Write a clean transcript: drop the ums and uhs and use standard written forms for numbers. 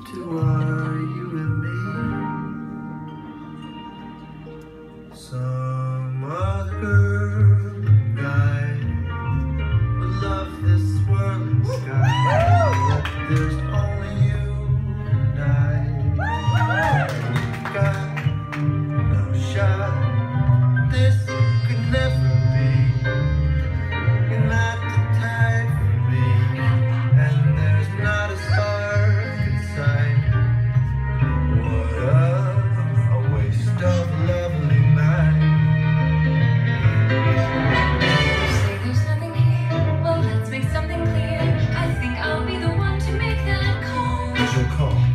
to are you and me. Some other girl, guy would love this swirling sky, but there's only you and I. Got no shot. This could never be. You're not the type for me, and there's not a spark inside. What a waste of a lovely night. Say there's nothing here. Well, let's make something clear. I think I'll be the one to make that call. What's your call?